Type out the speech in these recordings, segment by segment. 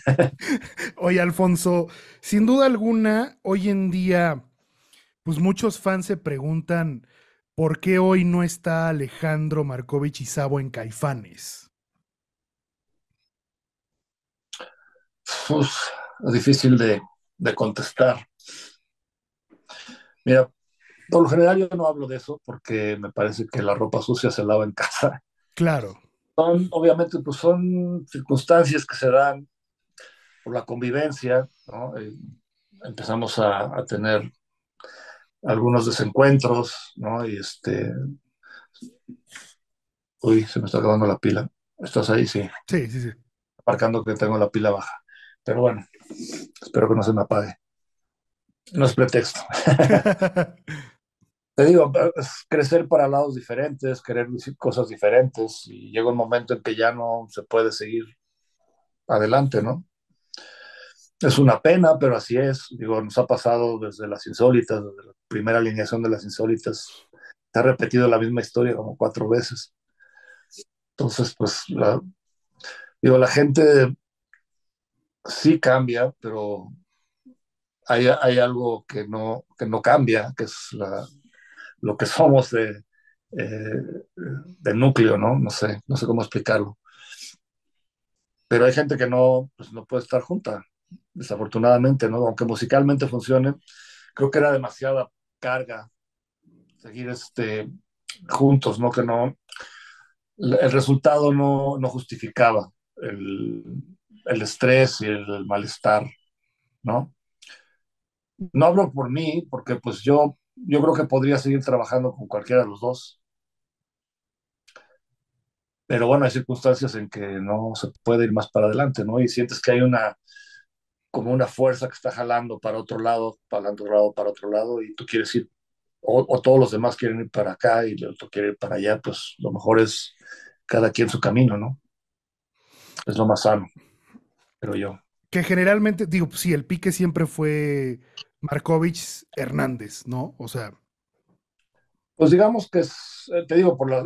Oye, Alfonso, sin duda alguna, hoy en día, pues muchos fans se preguntan por qué hoy no está Alejandro Markovich y Sabo en Caifanes. Uf, es difícil de contestar. Mira, por lo general yo no hablo de eso porque me parece que la ropa sucia se lava en casa. Claro, Obviamente, pues son circunstancias que se dan por la convivencia, ¿no? Empezamos a tener algunos desencuentros, ¿no? Uy, se me está acabando la pila. ¿Estás ahí? Sí, sí, sí, sí. marcando que tengo la pila baja. Pero bueno, espero que no se me apague. No es pretexto. Te digo, es crecer para lados diferentes, querer decir cosas diferentes y llega un momento en que ya no se puede seguir adelante, ¿no? Es una pena, pero así es. Digo, nos ha pasado desde las insólitas, desde la primera alineación de las insólitas. Se ha repetido la misma historia como 4 veces. Entonces, pues, digo, la gente sí cambia, pero hay algo que no cambia, que es lo que somos de núcleo, ¿no? No sé cómo explicarlo. Pero hay gente que no, pues, no puede estar junta, desafortunadamente, ¿no? Aunque musicalmente funcione, creo que era demasiada carga seguir juntos, ¿no? Que no, el resultado no justificaba el, el estrés y el malestar, ¿no? No hablo por mí, porque pues yo creo que podría seguir trabajando con cualquiera de los dos, pero bueno, hay circunstancias en que no se puede ir más para adelante, ¿no? Y sientes que hay como una fuerza que está jalando para otro lado, para otro lado, para otro lado, y tú quieres ir, o todos los demás quieren ir para acá y el otro quiere ir para allá, pues lo mejor es cada quien su camino, ¿no? Es lo más sano, creo yo. Que generalmente, digo, pues sí, el pique siempre fue Markovich Hernández, ¿no? O sea, Pues digamos que te digo, por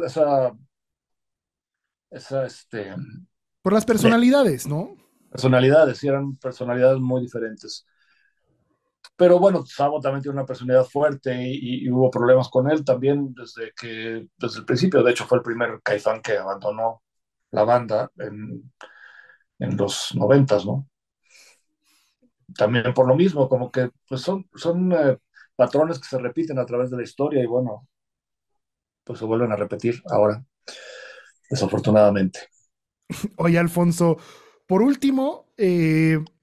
esa por las personalidades, ¿no? personalidades, sí, eran personalidades muy diferentes. Pero bueno, Sabo también tiene una personalidad fuerte y hubo problemas con él también desde el principio. De hecho, fue el primer Caifán que abandonó la banda en los 90, ¿no? También por lo mismo, como que pues son patrones que se repiten a través de la historia y bueno, pues se vuelven a repetir ahora, desafortunadamente. Oye, Alfonso, por último,